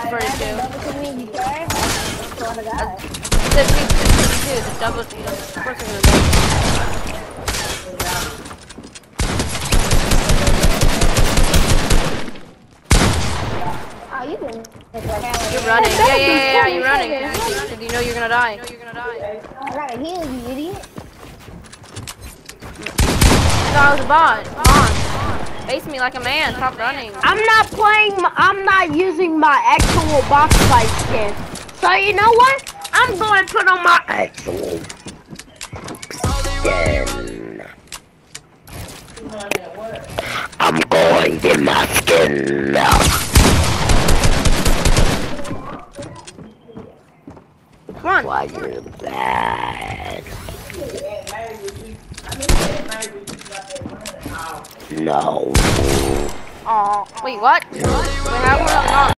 32. You care? The 32, the double team. Of course they're gonna do. Oh, you can. You're running. Yeah, you're running. You know you're gonna die. I gotta heal you, idiot. I was a bot. Come on. Face me like a man. Stop running. I'm not using my actual box fight skin. So you know what? I'm going to put on my actual skin. I'm going to get my skin now. Come on. Why you're bad? No. Aw. Wait, what? Wait, how?